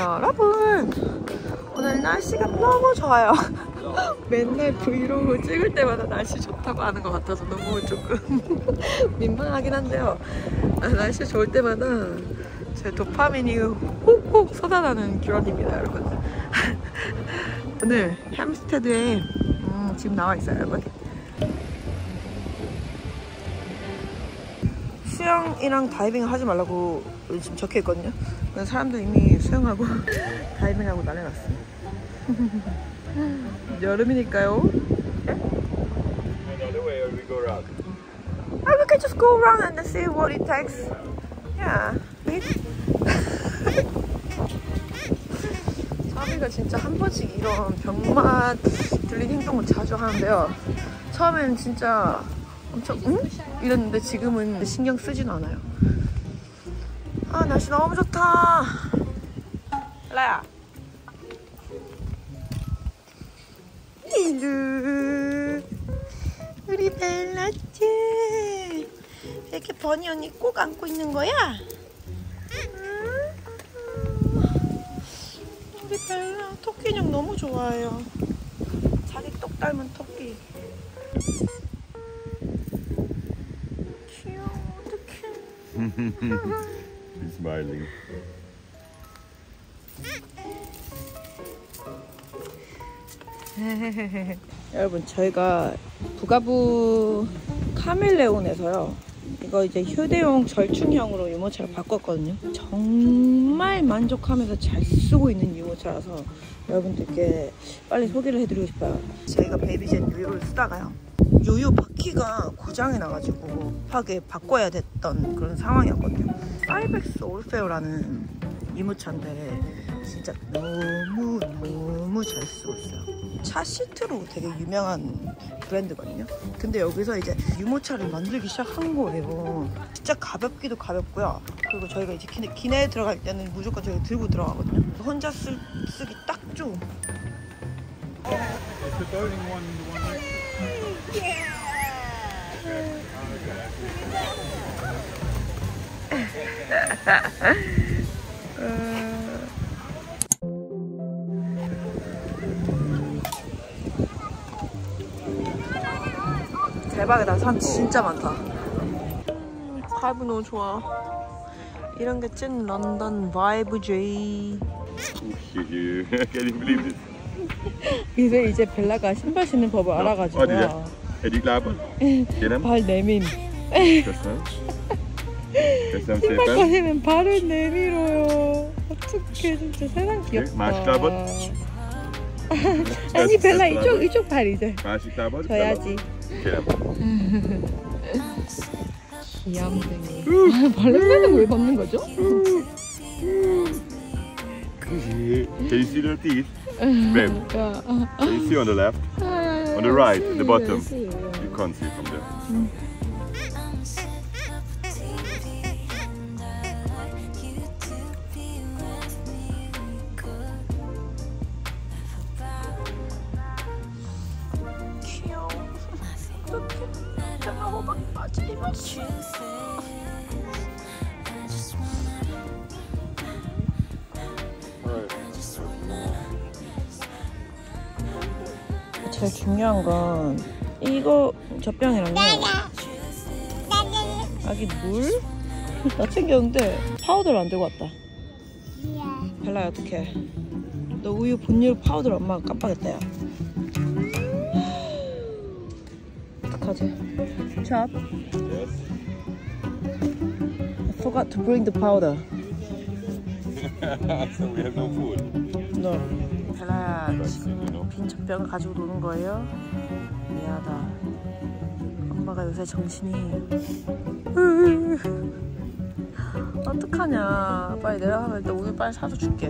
여러분, 오늘 날씨가 너무 좋아요. 맨날 브이로그 찍을 때마다 날씨 좋다고 하는 것 같아서 너무 조금 민망하긴 한데요. 날씨 좋을 때마다 제 도파민이 훅훅 쏟아나는 규현입니다, 여러분. 오늘 햄스테드에 지금 나와 있어요, 여러분. 수영이랑 다이빙 하지 말라고 지금 적혀 있거든요. 그래서 사람들 이미 수영하고 다이빙하고 난리 났어요. 여름이니까요. We can just go around and see what it takes. Yeah. 사비가 진짜 한 번씩 이런 병맛 들린 행동을 자주 하는데요. 처음에는 진짜 엄청 응? 이랬는데 지금은 신경 쓰진 않아요. 아, 날씨 너무 좋다. 라야. 우리 벨라짱. 이렇게 버니 언니 꼭 안고 있는 거야? 우리 벨라 토끼 인형 너무 좋아해요. 자기 똑 닮은 토끼. 귀여워, 어떡해. She's smiling. 여러분, 저희가 부가부 카멜레온에서요, 이거 이제 휴대용 절충형으로 유모차를 바꿨거든요. 정말 만족하면서 잘 쓰고 있는 유모차라서 여러분들께 빨리 소개를 해드리고 싶어요. 저희가 베이비젯 유유를 쓰다가요, 유유 바퀴가 고장이 나가지고 급하게 바꿔야 됐던 그런 상황이었거든요. 사이벡스 올페어라는 유모차인데 진짜 너무 잘 쓰고 있어요. 차 시트로 되게 유명한 브랜드거든요. 근데 여기서 이제 유모차를 만들기 시작한 거예요. 진짜 가볍기도 가볍고요. 그리고 저희가 이제 기내에 들어갈 때는 무조건 저희 들고 들어가거든요. 혼자 쓰기 딱 좋은. 대박이다. 사람 진짜 많다. 바이브 너무 좋아. 이런 게 찐 런던 바이브지. Can you believe this? 이제 벨라가 신발 신는 법을 알아가지고요. 발 내민. 신발 꺼내면 발을 내밀어요. 어떡해, 진짜 세상 귀엽다. 아니 벨라, 이쪽 발 이제 져야지. 귀염둥이. 발냄새는 왜 벗는 거죠? Can you see the teeth? Babe, can you see on the left? On the right, at the bottom. You can't see from there. 제일 중요한 건 이거 젖병이랑요, 아기 물? 나 챙겼는데 파우더를 안 들고 왔다. 벨라야, 어떡해. 너 우유 분유 파우더를 엄마가 깜빡했다, 야. 어떡하지? Chop? Yes. I forgot to bring the powder. So we have no food. No. 벨라야, 지금 빈 젖병을 가지고 노는 거예요? 미안하다. 엄마가 요새 정신이 어떡하냐. 빨리 내려가면 일단 우유 빨리 사서 줄게.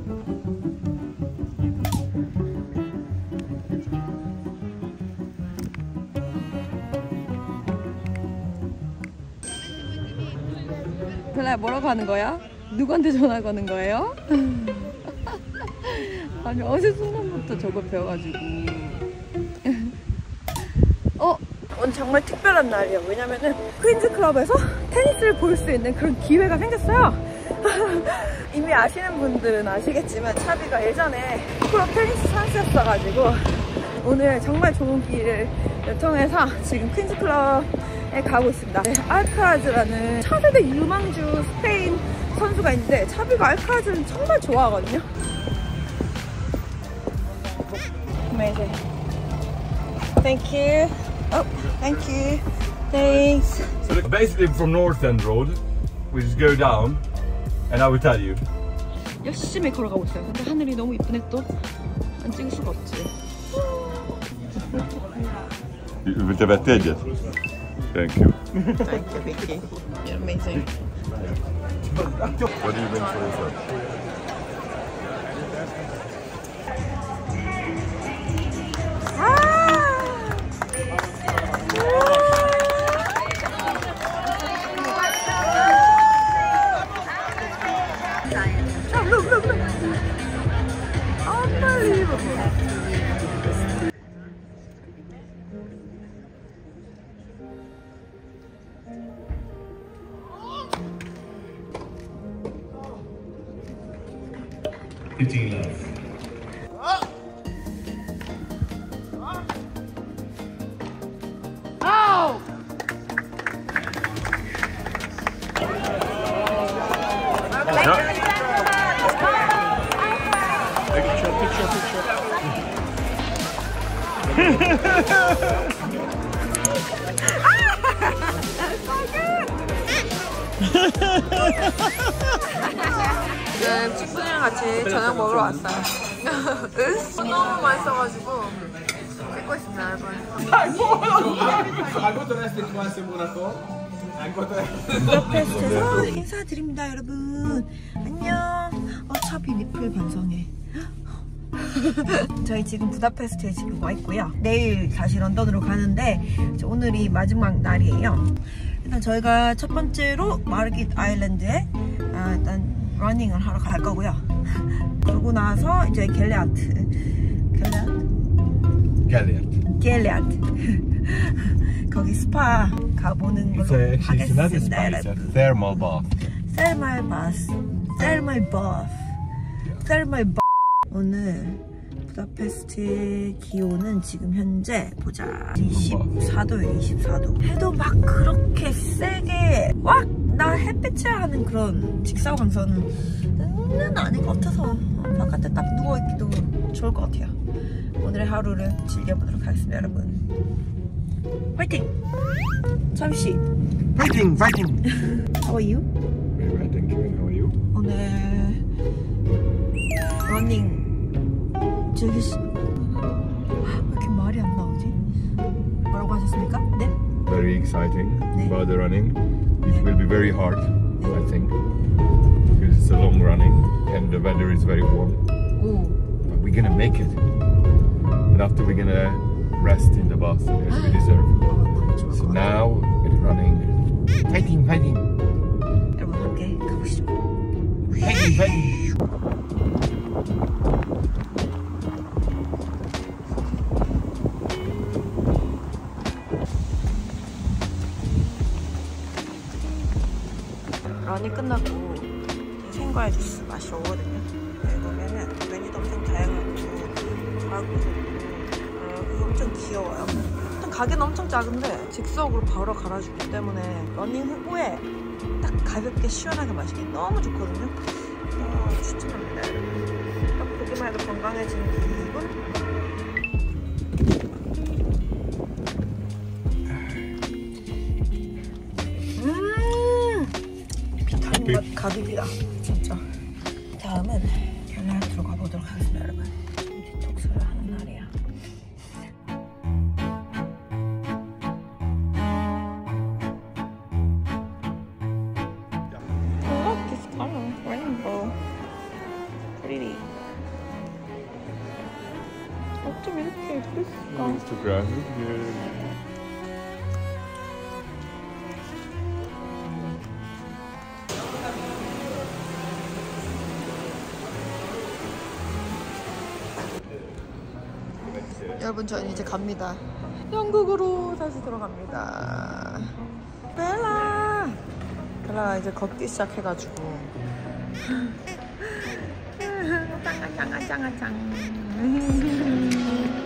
벨라야, 뭐라고 하는 거야? 누구한테 전화 거는 거예요? 아니, 어제 순간부터 저거 배워가지고. 오늘 정말 특별한 날이에요. 왜냐면은 퀸즈클럽에서 테니스를 볼 수 있는 그런 기회가 생겼어요. 이미 아시는 분들은 아시겠지만 차비가 예전에 프로 테니스 선수였어가지고 오늘 정말 좋은 기회를 통해서 지금 퀸즈클럽에 가고 있습니다. 알카라즈라는 차세대 유망주 스페인 선수가 있는데 차비가 알카라즈는 정말 좋아하거든요. Amazing. Thank you. Oh, thank you. Thanks. So basically from North End Road, we just go down, and I will tell you. 열심히 걸어가고 있어요. 근데 하늘이 너무 이쁘네 또. 안 찍을 수가 없지. Vill du veta det? Thank you. Thank you, Vicky. You're amazing. What do you bring for yourself? Look. Unbelievable. 지금 친구들이랑 같이 저녁 먹으러 왔어요. 너무 맛있어가지고 찍고 있습니다, 여러분. 부다페스트에서 인사드립니다, 여러분. 안녕. 차비 리플 반성해. 저희 지금 부다페스트에 지금 와 있고요. 내일 다시 런던으로 가는데 오늘이 마지막 날이에요. 일단 저희가 첫 번째로 마르깃 아일랜드에 일단 러닝을 하러 갈 거고요. 그러고 나서 이제 갤레아트 거기 스파 가보는 걸로 하겠습니다, 여러분. Thermal bath. Thermal bath. 오늘 부다페스트 기온은 지금 현재 보자 24도예요. 24도. 해도 막 그렇게 세게 나 햇빛을 하는 그런 직사광선은 아닌 것 같아서 바깥에 딱 누워있기도 좋을 것 같아요. 오늘의 하루를 즐겨보도록 하겠습니다, 여러분. 화이팅! 참씨 Fighting! How are you? Very well, thank you. And how are you? 오늘 러닝 즐기시... 왜 이렇게 말이 안 나오지? 뭐라고 하셨습니까? 네? Very exciting. 네. About the running. It 네. will be very hard, I think, because it's a long running and the weather is very warm. 오. But we're gonna make it. And after we're gonna rest in the bus as we deserve. 너무 좋을 So 것 같아요. now it's running. Fighting! 여러분 함께 가보시죠. Fighting! 러닝 끝나고 생과일 주스 마시러 오거든요. 여기 보면은 메뉴도 엄청 다양하고 가격도 엄청 귀여워요. 일단 가게는 엄청 작은데 즉석으로 바로 갈아주기 때문에 러닝 후에 딱 가볍게 시원하게 마시기 너무 좋거든요. 추천합니다. 딱 보기만 해도 건강해지는 기분. 비타민 가득이다 진짜. 다음은 갤레아트로 가보도록 하겠습니다, 여러분. 디톡스를 하는 날이야. I love this color, rainbow. Pretty. 어쩜 이렇게 예쁠까? Instagram. 여러분 저는 이제 갑니다. 영국으로 다시 들어갑니다. 벨라가 이제 걷기 시작해가지고 아짱 아짱 아짱.